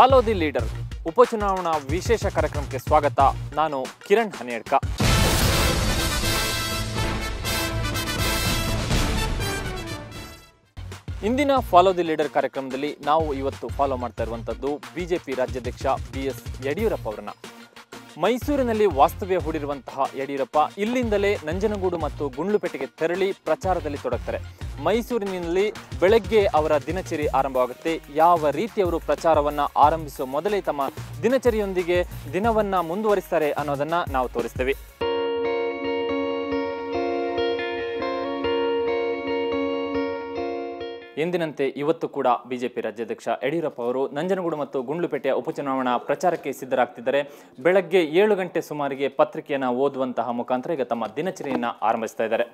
Follow the leader ಉಪಚುನಾವಣಾ ವಿಶೇಷ ಕಾರ್ಯಕ್ರಮಕ್ಕೆ ಸ್ವಾಗತ. ನಾನು ಕಿರಣ್ ಹನೇಡ್ಕ. ಇಂದಿನ ಫಾಲೋ ದಿ ಲೀಡರ್ ಕಾರ್ಯಕ್ರಮದಲ್ಲಿ ನಾವು ಇವತ್ತು ಫಾಲೋ ಮಾಡ್ತಾ ಇರುವಂಥದ್ದು ಬಿಜೆಪಿ ರಾಜ್ಯಾಧ್ಯಕ್ಷ BS ಯಡಿಯೂರಪ್ಪ ಅವರನ್ನ. ಮೈಸೂರಿನಲ್ಲಿ ವಾಸ್ತವ್ಯ ಹೂಡಿರುವಂತಹ ಯಡಿಯೂರಪ್ಪ ಇಲ್ಲಿಂದಲೇ ನಂಜನಗೂಡು ಮತ್ತು ಗುಂಡ್ಲುಪೇಟೆಗೆ ತೆರಳಿ ಪ್ರಚಾರದಲ್ಲಿ ತೊಡಗ್ತಾರೆ. ಮೈಸೂರಿನಲ್ಲಿ ಬೆಳಗ್ಗೆ ಅವರ ದಿನಚರಿ ಆರಂಭವಾಗುತ್ತೆ. ಯಾವ ರೀತಿ ಅವರು ಪ್ರಚಾರವನ್ನು ಆರಂಭಿಸುವ ಮೊದಲೇ ತಮ್ಮ ದಿನಚರಿಯೊಂದಿಗೆ ದಿನವನ್ನು ಮುಂದುವರಿಸ್ತಾರೆ ಅನ್ನೋದನ್ನು ನಾವು ತೋರಿಸ್ತೇವೆ. ಎಂದಿನಂತೆ ಇವತ್ತು ಕೂಡ ಬಿಜೆಪಿ ರಾಜ್ಯಾಧ್ಯಕ್ಷ ಯಡಿಯೂರಪ್ಪ ಅವರು ನಂಜನಗೂಡು ಮತ್ತು ಗುಂಡ್ಲುಪೇಟೆಯ ಉಪಚುನಾವಣಾ ಪ್ರಚಾರಕ್ಕೆ ಸಿದ್ಧರಾಗ್ತಿದ್ದಾರೆ. ಬೆಳಗ್ಗೆ 7 ಗಂಟೆ ಸುಮಾರಿಗೆ ಪತ್ರಿಕೆಯನ್ನು ಓದುವಂತಹ ಮುಖಾಂತರ ಈಗ ತಮ್ಮ ದಿನಚರಿಯನ್ನು ಆರಂಭಿಸ್ತಾ ಇದ್ದಾರೆ.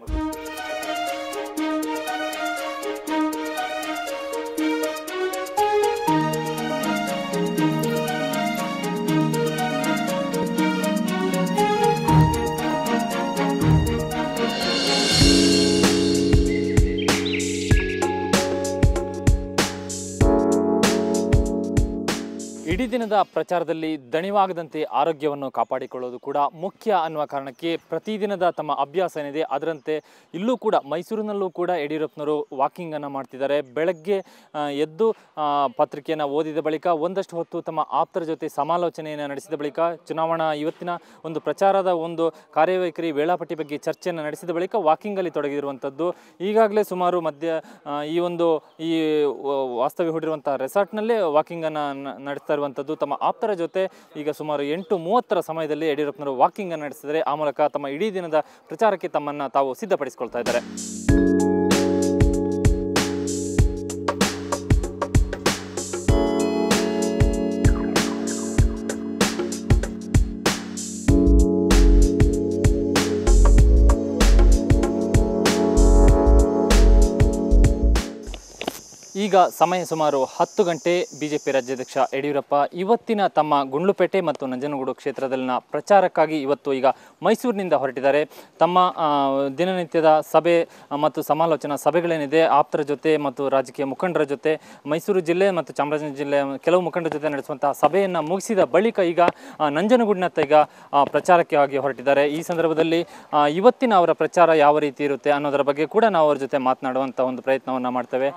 ಇಡೀ ದಿನದ ಪ್ರಚಾರದಲ್ಲಿ ದಣಿವಾಗದಂತೆ ಆರೋಗ್ಯವನ್ನು ಕಾಪಾಡಿಕೊಳ್ಳೋದು ಕೂಡ ಮುಖ್ಯ ಅನ್ನುವ ಕಾರಣಕ್ಕೆ ಪ್ರತಿದಿನದ ತಮ್ಮ ಅಭ್ಯಾಸ ಏನಿದೆ ಅದರಂತೆ ಇಲ್ಲೂ ಕೂಡ ಮೈಸೂರಿನಲ್ಲೂ ಕೂಡ ಯಡಿಯೂರಪ್ಪನವರು ವಾಕಿಂಗನ್ನು ಮಾಡ್ತಿದ್ದಾರೆ. ಬೆಳಗ್ಗೆ ಎದ್ದು ಪತ್ರಿಕೆಯನ್ನು ಓದಿದ ಬಳಿಕ ಒಂದಷ್ಟು ಹೊತ್ತು ತಮ್ಮ ಆಪ್ತರ ಜೊತೆ ಸಮಾಲೋಚನೆಯನ್ನು ನಡೆಸಿದ ಬಳಿಕ ಚುನಾವಣಾ ಇವತ್ತಿನ ಒಂದು ಪ್ರಚಾರದ ಒಂದು ಕಾರ್ಯವೈಖರಿ ವೇಳಾಪಟ್ಟಿ ಬಗ್ಗೆ ಚರ್ಚೆಯನ್ನು ನಡೆಸಿದ ಬಳಿಕ ವಾಕಿಂಗಲ್ಲಿ ತೊಡಗಿರುವಂಥದ್ದು. ಈಗಾಗಲೇ ಸುಮಾರು ಈ ವಾಸ್ತವ್ಯ ಹೂಡಿರುವಂಥ ರೆಸಾರ್ಟ್ನಲ್ಲೇ ವಾಕಿಂಗನ್ನು ನಡೆಸ್ತಾ ಇರುವಂಥದ್ದು. ತಮ್ಮ ಆಪ್ತರ ಜೊತೆ ಈಗ ಸುಮಾರು 8:30 ಸಮಯದಲ್ಲಿ ಯಡಿಯೂರಪ್ಪನವರು ವಾಕಿಂಗ್ ಅನ್ನು ನಡೆಸಿದರೆ ಆ ಮೂಲಕ ತಮ್ಮ ಇಡೀ ದಿನದ ಪ್ರಚಾರಕ್ಕೆ ತಮ್ಮನ್ನು ತಾವು ಸಿದ್ಧಪಡಿಸಿಕೊಳ್ತಾ ಇದ್ದಾರೆ. ಈಗ ಸಮಯ ಸುಮಾರು 10 ಗಂಟೆ. ಬಿಜೆಪಿ ರಾಜ್ಯಾಧ್ಯಕ್ಷ ಯಡಿಯೂರಪ್ಪ ಇವತ್ತಿನ ತಮ್ಮ ಗುಂಡ್ಲುಪೇಟೆ ಮತ್ತು ನಂಜನಗೂಡು ಕ್ಷೇತ್ರದಲ್ಲಿನ ಪ್ರಚಾರಕ್ಕಾಗಿ ಇವತ್ತು ಈಗ ಮೈಸೂರಿನಿಂದ ಹೊರಟಿದ್ದಾರೆ. ತಮ್ಮ ದಿನನಿತ್ಯದ ಸಭೆ ಮತ್ತು ಸಮಾಲೋಚನಾ ಸಭೆಗಳೇನಿದೆ ಆಪ್ತರ ಜೊತೆ ಮತ್ತು ರಾಜಕೀಯ ಮುಖಂಡರ ಜೊತೆ ಮೈಸೂರು ಜಿಲ್ಲೆ ಮತ್ತು ಚಾಮರಾಜನಗರ ಜಿಲ್ಲೆಯ ಕೆಲವು ಮುಖಂಡರ ಜೊತೆ ನಡೆಸುವಂತಹ ಸಭೆಯನ್ನು ಮುಗಿಸಿದ ಬಳಿಕ ಈಗ ನಂಜನಗೂಡಿನತ್ತ ಈಗ ಪ್ರಚಾರಕ್ಕೆ ಆಗಿ ಹೊರಟಿದ್ದಾರೆ. ಈ ಸಂದರ್ಭದಲ್ಲಿ ಇವತ್ತಿನ ಅವರ ಪ್ರಚಾರ ಯಾವ ರೀತಿ ಇರುತ್ತೆ ಅನ್ನೋದರ ಬಗ್ಗೆ ಕೂಡ ನಾವು ಅವ್ರ ಜೊತೆ ಮಾತನಾಡುವಂಥ ಒಂದು ಪ್ರಯತ್ನವನ್ನು ಮಾಡ್ತೇವೆ.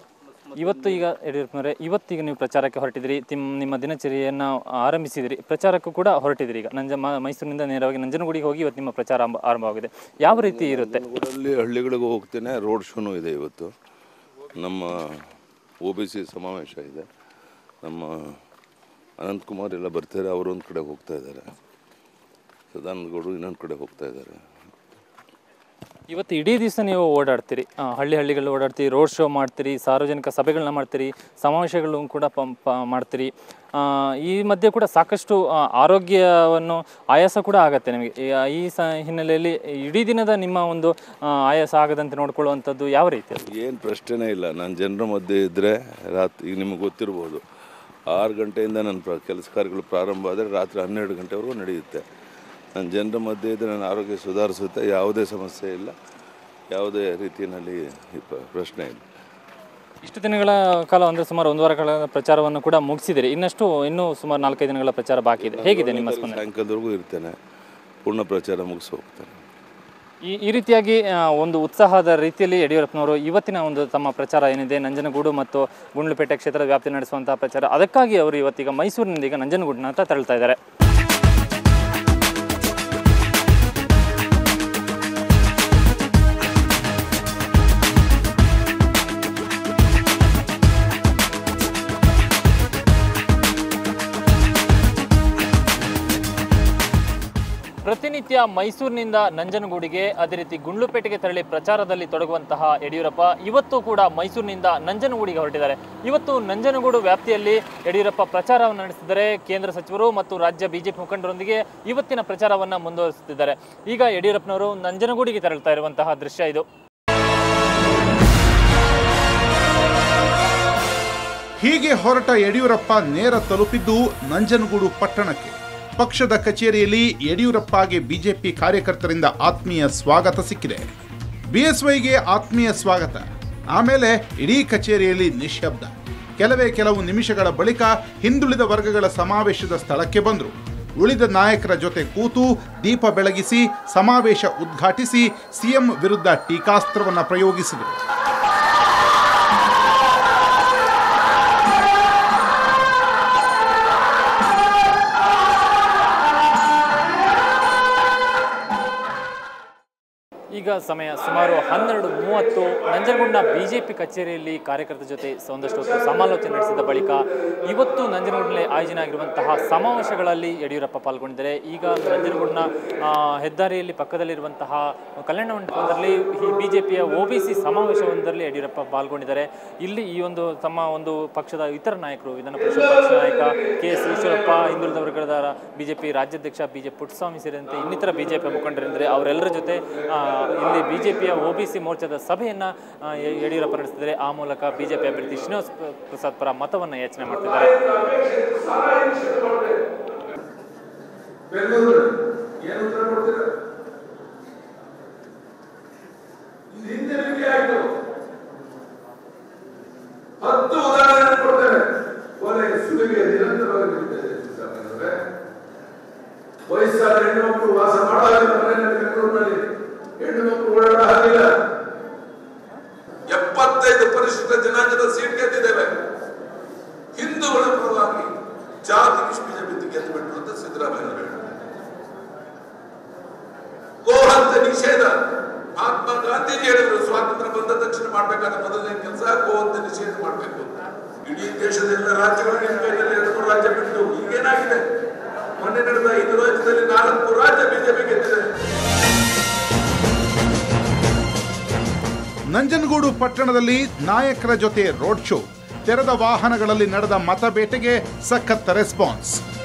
ಈಗ ಯಡಿಯೂರಪ್ಪನವರೇ, ಇವತ್ತೀಗ ನೀವು ಪ್ರಚಾರಕ್ಕೆ ಹೊರಟಿದ್ರಿ, ನಿಮ್ಮ ದಿನಚರಿಯನ್ನು ಆರಂಭಿಸಿದಿರಿ, ಪ್ರಚಾರಕ್ಕೂ ಕೂಡ ಹೊರಟಿದ್ರಿ. ಈಗ ಮೈಸೂರಿನಿಂದ ನೇರವಾಗಿ ನಂಜನಗೂಡಿಗೆ ಹೋಗಿ ಇವತ್ತು ನಿಮ್ಮ ಪ್ರಚಾರ ಆರಂಭವಾಗಿದೆ. ಯಾವ ರೀತಿ ಇರುತ್ತೆ? ಹಳ್ಳಿಗಳಿಗೆ ಹೋಗ್ತೇನೆ. ರೋಡ್ ಶೋನು ಇದೆ ಇವತ್ತು. ನಮ್ಮ OBC ಸಮಾವೇಶ ಇದೆ. ನಮ್ಮ ಅನಂತಕುಮಾರ್ ಎಲ್ಲ ಬರ್ತಾರೆ. ಅವರು ಒಂದು ಕಡೆ ಹೋಗ್ತಾ ಇದ್ದಾರೆ, ಸದಾನಂದ ಗೌಡರು ಇನ್ನೊಂದು ಕಡೆ ಹೋಗ್ತಾ ಇದ್ದಾರೆ. ಇವತ್ತು ಇಡೀ ದಿವಸ ನೀವು ಓಡಾಡ್ತೀರಿ, ಹಳ್ಳಿಗಳಲ್ಲಿ ಓಡಾಡ್ತೀರಿ, ರೋಡ್ ಶೋ ಮಾಡ್ತೀರಿ, ಸಾರ್ವಜನಿಕ ಸಭೆಗಳನ್ನ ಮಾಡ್ತೀರಿ, ಸಮಾವೇಶಗಳು ಕೂಡ ಮಾಡ್ತೀರಿ. ಈ ಮಧ್ಯೆ ಕೂಡ ಸಾಕಷ್ಟು ಆರೋಗ್ಯವನ್ನು ಆಯಾಸ ಕೂಡ ಆಗತ್ತೆ ನಿಮಗೆ. ಈ ಹಿನ್ನೆಲೆಯಲ್ಲಿ ಇಡೀ ದಿನದ ನಿಮ್ಮ ಒಂದು ಆಯಾಸ ಆಗದಂತೆ ನೋಡ್ಕೊಳ್ಳುವಂಥದ್ದು ಯಾವ ರೀತಿ? ಏನು ಪ್ರಶ್ನೆನೇ ಇಲ್ಲ. ನಾನು ಜನರ ಮಧ್ಯೆ ಇದ್ದರೆ ರಾತ್ರಿ, ಈಗ ನಿಮಗೆ ಗೊತ್ತಿರ್ಬೋದು, 6 ಗಂಟೆಯಿಂದ ನನ್ನ ಕೆಲಸ ಕಾರ್ಯಗಳು ಪ್ರಾರಂಭ ಆದರೆ ರಾತ್ರಿ 12 ಗಂಟೆವರೆಗೂ ನಡೆಯುತ್ತೆ. ನನ್ನ ಜನರ ಮಧ್ಯೆ ಇದ್ದರೆ ನನ್ನ ಆರೋಗ್ಯ ಸುಧಾರಿಸುತ್ತೆ. ಯಾವುದೇ ಸಮಸ್ಯೆ ಇಲ್ಲ, ಯಾವುದೇ ರೀತಿಯಲ್ಲಿ ಪ್ರಶ್ನೆ ಇಲ್ಲ. ಇಷ್ಟು ದಿನಗಳ ಕಾಲ ಅಂದರೆ ಸುಮಾರು 1 ವಾರಗಳ ಪ್ರಚಾರವನ್ನು ಕೂಡ ಮುಗಿಸಿದಿರಿ. ಇನ್ನೂ ಸುಮಾರು 4-5 ದಿನಗಳ ಪ್ರಚಾರ ಬಾಕಿ ಇದೆ. ಹೇಗಿದೆ ನಿಮ್ಮ ಸ್ಪಂದನೆ? ಸಾಯಂಕಾಲದವರೆಗೂ ಇರ್ತೇನೆ, ಪೂರ್ಣ ಪ್ರಚಾರ ಮುಗಿಸಿ ಹೋಗ್ತೇನೆ. ಈ ರೀತಿಯಾಗಿ ಒಂದು ಉತ್ಸಾಹದ ರೀತಿಯಲ್ಲಿ ಯಡಿಯೂರಪ್ಪನವರು ಇವತ್ತಿನ ಒಂದು ತಮ್ಮ ಪ್ರಚಾರ ಏನಿದೆ ನಂಜನಗೂಡು ಮತ್ತು ಗುಂಡ್ಲುಪೇಟೆ ಕ್ಷೇತ್ರದ ವ್ಯಾಪ್ತಿ ನಡೆಸುವಂತಹ ಪ್ರಚಾರ, ಅದಕ್ಕಾಗಿ ಅವರು ಇವತ್ತೀಗ ಮೈಸೂರಿನಿಂದ ಈಗ ನಂಜನಗೂಡಿನ ಹತ್ರ ತೆರಳ್ತಾ ಇದ್ದಾರೆ. ಪ್ರತಿನಿತ್ಯ ಮೈಸೂರಿನಿಂದ ನಂಜನಗೂಡಿಗೆ, ಅದೇ ರೀತಿ ಗುಂಡ್ಲುಪೇಟೆಗೆ ತೆರಳಿ ಪ್ರಚಾರದಲ್ಲಿ ತೊಡಗುವಂತಹ ಯಡಿಯೂರಪ್ಪ ಇವತ್ತು ಕೂಡ ಮೈಸೂರಿನಿಂದ ನಂಜನಗೂಡಿಗೆ ಹೊರಟಿದ್ದಾರೆ. ಇವತ್ತು ನಂಜನಗೂಡು ವ್ಯಾಪ್ತಿಯಲ್ಲಿ ಯಡಿಯೂರಪ್ಪ ಪ್ರಚಾರವನ್ನು ನಡೆಸಿದರೆ ಕೇಂದ್ರ ಸಚಿವರು ಮತ್ತು ರಾಜ್ಯ ಬಿಜೆಪಿ ಮುಖಂಡರೊಂದಿಗೆ ಇವತ್ತಿನ ಪ್ರಚಾರವನ್ನು ಮುಂದುವರಿಸುತ್ತಿದ್ದಾರೆ. ಈಗ ಯಡಿಯೂರಪ್ಪನವರು ನಂಜನಗೂಡಿಗೆ ತೆರಳುತ್ತಾ ಇರುವಂತಹ ದೃಶ್ಯ ಇದು. ಹೀಗೆ ಹೊರಟ ಯಡಿಯೂರಪ್ಪ ನೇರ ತಲುಪಿದ್ದು ನಂಜನಗೂಡು ಪಟ್ಟಣಕ್ಕೆ. ಪಕ್ಷದ ಕಚೇರಿಯಲ್ಲಿ ಯಡಿಯೂರಪ್ಪಗೆ ಬಿಜೆಪಿ ಕಾರ್ಯಕರ್ತರಿಂದ ಆತ್ಮೀಯ ಸ್ವಾಗತ ಸಿಕ್ಕಿದೆ. ಬಿಎಸ್ವೈಗೆ ಆತ್ಮೀಯ ಸ್ವಾಗತ. ಆಮೇಲೆ ಇಡೀ ಕಚೇರಿಯಲ್ಲಿ ನಿಶ್ಶಬ್ದ. ಕೆಲವು ನಿಮಿಷಗಳ ಬಳಿಕ ಹಿಂದುಳಿದ ವರ್ಗಗಳ ಸಮಾವೇಶದ ಸ್ಥಳಕ್ಕೆ ಬಂದರು. ಉಳಿದ ನಾಯಕರ ಜೊತೆ ಕೂತು ದೀಪ ಬೆಳಗಿಸಿ ಸಮಾವೇಶ ಉದ್ಘಾಟಿಸಿ ಸಿಎಂ ವಿರುದ್ಧ ಟೀಕಾಸ್ತ್ರವನ್ನು ಪ್ರಯೋಗಿಸಿದರು. ಈಗ ಸಮಯ ಸುಮಾರು 12:30. ನಂಜನಗೂಡಿನ ಬಿಜೆಪಿ ಕಚೇರಿಯಲ್ಲಿ ಕಾರ್ಯಕರ್ತರ ಜೊತೆ ಒಂದಷ್ಟು ಹೊತ್ತು ಸಮಾಲೋಚನೆ ನಡೆಸಿದ ಬಳಿಕ ಇವತ್ತು ನಂಜನಗೂಡಿನಲ್ಲಿ ಆಯೋಜನೆ ಆಗಿರುವಂತಹ ಸಮಾವೇಶಗಳಲ್ಲಿ ಯಡಿಯೂರಪ್ಪ ಪಾಲ್ಗೊಂಡಿದ್ದಾರೆ. ಈಗ ನಂಜನಗೂಡಿನ ಹೆದ್ದಾರಿಯಲ್ಲಿ ಪಕ್ಕದಲ್ಲಿರುವಂತಹ ಕಲ್ಯಾಣ ಮಂಟಪದಲ್ಲಿ ಈ ಬಿಜೆಪಿಯ OBC ಸಮಾವೇಶವೊಂದರಲ್ಲಿ ಯಡಿಯೂರಪ್ಪ ಪಾಲ್ಗೊಂಡಿದ್ದಾರೆ. ಇಲ್ಲಿ ಈ ಒಂದು ತಮ್ಮ ಒಂದು ಪಕ್ಷದ ಇತರ ನಾಯಕರು, ವಿಧಾನ ಪರಿಷತ್ ಪಕ್ಷ ನಾಯಕ KS ಈಶ್ವರಪ್ಪ, ಹಿಂದುಳಿದ ವರ್ಗದ ಬಿಜೆಪಿ ರಾಜ್ಯಾಧ್ಯಕ್ಷ BJ ಪುಟ್ಟಸ್ವಾಮಿ ಸೇರಿದಂತೆ ಇನ್ನಿತರ ಬಿಜೆಪಿ ಮುಖಂಡರಿದ್ದಾರೆ. ಅವರೆಲ್ಲರ ಜೊತೆ ಇಲ್ಲಿ ಬಿಜೆಪಿಯ OBC ಮೋರ್ಚಾದ ಸಭೆಯನ್ನು ಯಡಿಯೂರಪ್ಪ ನಡೆಸಿದ್ದಾರೆ. ಆ ಮೂಲಕ ಬಿಜೆಪಿ ಅಭ್ಯರ್ಥಿ ಶ್ರೀನಿವಾಸ್ ಪ್ರಸಾದ್ ಪರ ಮತವನ್ನು ಯಾಚನೆ ಮಾಡ್ತಿದ್ದಾರೆ. ವಯಸ್ಸಾದ ಹೆಣ್ಣುಮಕ್ಕಳು ವಾಸ ಬೆಂಗಳೂರಿನಲ್ಲಿ ಹೆಣ್ಣುಮಕ್ಕಳು ಓಡಾಡಲಿಲ್ಲ. 75 ಪರಿಶಿಷ್ಟ ಜನಾಂಗದ ಸೀಟ್ ಗೆದ್ದಿದ್ದೇವೆ. ಹಿಂದೂಗಳ ಪರವಾಗಿ ಜಾತಿ ಬಿಜೆಪಿ ಗೆದ್ದು ಬಿಟ್ಟು ಅಂತ ಸಿದ್ದರಾಮಯ್ಯ ಹೇಳ. ಗೋಹತ್ಯೆ ನಿಷೇಧ ಮಹಾತ್ಮ ಗಾಂಧೀಜಿ ಹೇಳಿದ್ರು, ಸ್ವಾತಂತ್ರ್ಯ ಬಂದ ತಕ್ಷಣ ಮಾಡಬೇಕಾದ ಮೊದಲನೇ ಕೆಲಸ ಗೋಹತ್ಯೆ ನಿಷೇಧ ಮಾಡಬೇಕು. ಇಡೀ ದೇಶದ ಎಲ್ಲ ರಾಜ್ಯಗಳು ನಿಮ್ಮ ಕೈಯಲ್ಲಿ 2-3 ರಾಜ್ಯ ಬಿಟ್ಟು ಈಗೇನಾಗಿದೆ? ಮೊನ್ನೆ ನಡೆದ 5 ರಾಜ್ಯದಲ್ಲಿ 4 ರಾಜ್ಯ ಬಿಜೆಪಿ ಗೆದ್ದಿದೆ. ನಂಜನಗೂಡು ಪಟ್ಟಣದಲ್ಲಿ ನಾಯಕರ ಜೊತೆ ರೋಡ್ ಶೋ, ತೆರೆದ ವಾಹನಗಳಲ್ಲಿ ನಡೆದ ಮತಬೇಟೆಗೆ ಸಖತ್ ರೆಸ್ಪಾನ್ಸ್.